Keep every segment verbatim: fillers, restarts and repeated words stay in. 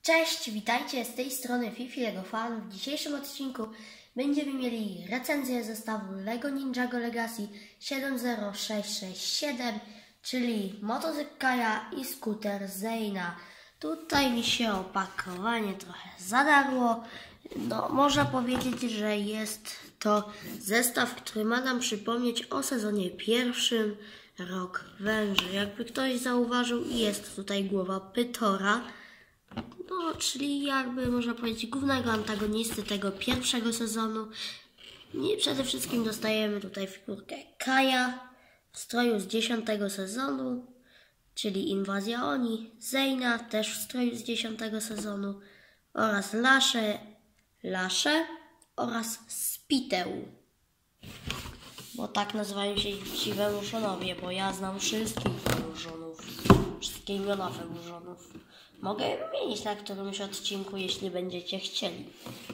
Cześć, witajcie z tej strony Fifi Lego Fan. W dzisiejszym odcinku będziemy mieli recenzję zestawu Lego Ninjago Legacy siedem zero sześć sześć siedem, czyli motocykl Kaja i skuter Zeyna. Tutaj mi się opakowanie trochę zadarło. No, można powiedzieć, że jest to zestaw, który ma nam przypomnieć o sezonie pierwszym, Rok Węży. Jakby ktoś zauważył, jest tutaj głowa Pytora. No, czyli jakby można powiedzieć głównego antagonisty tego pierwszego sezonu. I przede wszystkim dostajemy tutaj figurkę Kaja w stroju z dziesiątego sezonu, czyli Inwazja Oni, Zeyna też w stroju z dziesiątego sezonu oraz Lasze, Lasze oraz Spiteu. Bo tak nazywają się ci Wężonowie, bo ja znam wszystkich Wężonów, wszystkie imiona Wężonów. Mogę je wymienić na którymś odcinku, jeśli będziecie chcieli.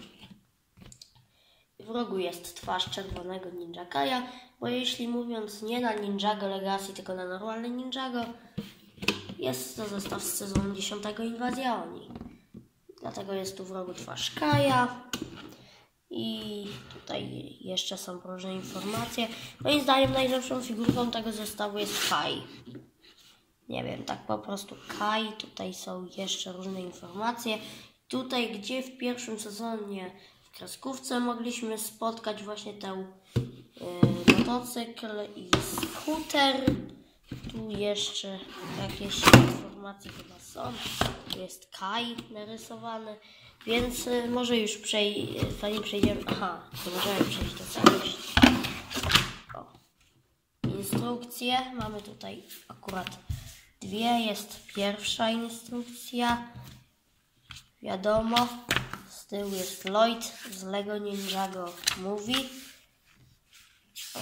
W rogu jest twarz czerwonego Ninja Kaja, bo jeśli mówiąc nie na Ninjago Legacy, tylko na normalny Ninjago, jest to zestaw z sezonu dziesiątego Inwazja Oni. Dlatego jest tu w rogu twarz Kaja. I tutaj jeszcze są różne informacje. Moim zdaniem najlepszą figurką tego zestawu jest Kai. Nie wiem, tak po prostu Kai. Tutaj są jeszcze różne informacje. Tutaj, gdzie w pierwszym sezonie w kreskówce mogliśmy spotkać właśnie ten yy, motocykl i skuter. Tu jeszcze jakieś informacje chyba są. Tu jest Kai narysowany. Więc y, może już przej zanim przejdziemy... Aha, to możemy przejść do całości. O. Instrukcje. Mamy tutaj akurat dwie. Jest pierwsza instrukcja. Wiadomo. Z tyłu jest Lloyd z Lego Ninjago Movie. O.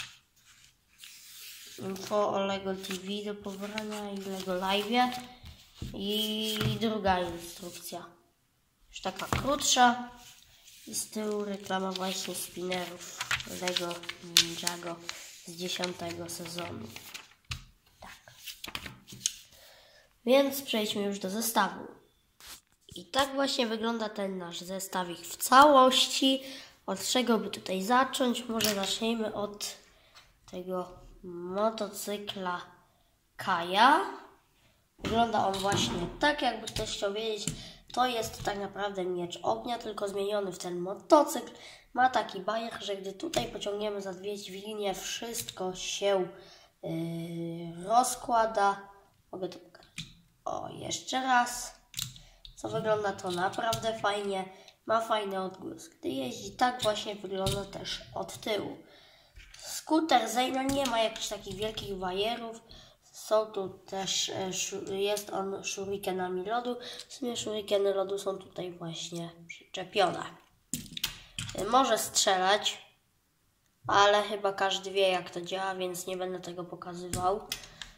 Info o Lego T V do pobrania i Lego Live'ie. I druga instrukcja. Już taka krótsza. I z tyłu reklama właśnie spinnerów Lego Ninjago z dziesiątego sezonu. Tak. Więc przejdźmy już do zestawu. I tak właśnie wygląda ten nasz zestawik w całości. Od czego by tutaj zacząć? Może zacznijmy od tego motocykla Kaja. Wygląda on właśnie tak, jakby ktoś chciał wiedzieć. To jest tak naprawdę miecz ognia, tylko zmieniony w ten motocykl. Ma taki bajer, że gdy tutaj pociągniemy za dwie dźwignie, wszystko się yy, rozkłada. Mogę to pokazać. O, jeszcze raz. Co wygląda to naprawdę fajnie. Ma fajny odgłos. Gdy jeździ, tak właśnie wygląda też od tyłu. Skuter Zeyna nie ma jakichś takich wielkich bajerów. Są tu też, jest on shurikenami lodu. W sumie shurikeny lodu są tutaj właśnie przyczepione. Może strzelać, ale chyba każdy wie, jak to działa, więc nie będę tego pokazywał.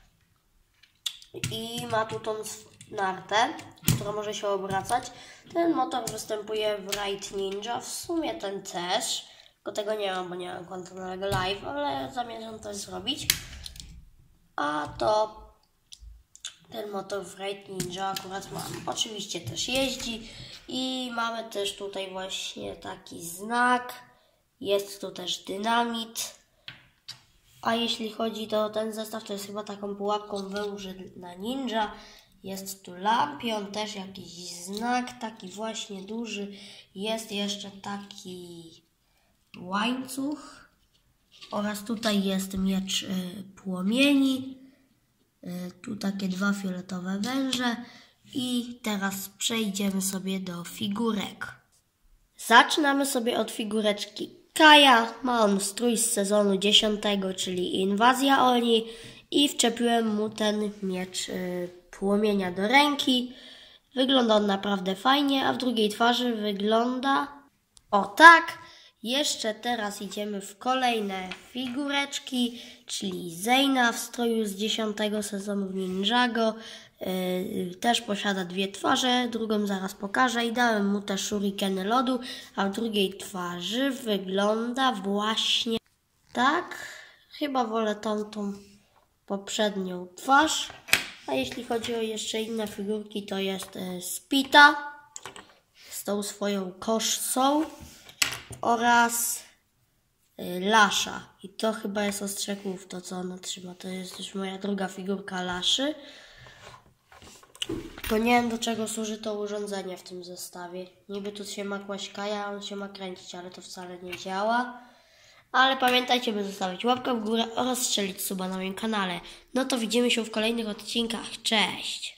I ma tu tą nartę, która może się obracać. Ten motor występuje w Ride Ninja, w sumie ten też. Tylko tego nie mam, bo nie mam konta na Lego Live, ale zamierzam to zrobić. A to ten motor w Ride Ninja akurat mam. Oczywiście też jeździ i mamy też tutaj właśnie taki znak. Jest tu też dynamit. A jeśli chodzi o ten zestaw, to jest chyba taką pułapką węży na ninja. Jest tu lampion, też jakiś znak, taki właśnie duży. Jest jeszcze taki łańcuch. Oraz tutaj jest miecz y, płomieni. Y, tu takie dwa fioletowe węże. I teraz przejdziemy sobie do figurek. Zaczynamy sobie od figureczki Kaja. Ma on strój z sezonu dziesiątego, czyli Inwazja Oni. I wczepiłem mu ten miecz y, płomienia do ręki. Wygląda on naprawdę fajnie, a w drugiej twarzy wygląda o tak. Jeszcze teraz idziemy w kolejne figureczki, czyli Zeyna w stroju z dziesiątego sezonu w Ninjago. Yy, też posiada dwie twarze, drugą zaraz pokażę i dałem mu też shurikeny lodu, a w drugiej twarzy wygląda właśnie tak. Chyba wolę tą, tą poprzednią twarz. A jeśli chodzi o jeszcze inne figurki, to jest y, Spita z tą swoją koszcą oraz y, Lasza. I to chyba jest Ostrzegów, to co ona trzyma. To jest już moja druga figurka Laszy. Tylko nie wiem, do czego służy to urządzenie w tym zestawie. Niby tu się ma kłaść Kaja, a on się ma kręcić, ale to wcale nie działa. Ale pamiętajcie, by zostawić łapkę w górę oraz strzelić suba na moim kanale. No to widzimy się w kolejnych odcinkach. Cześć!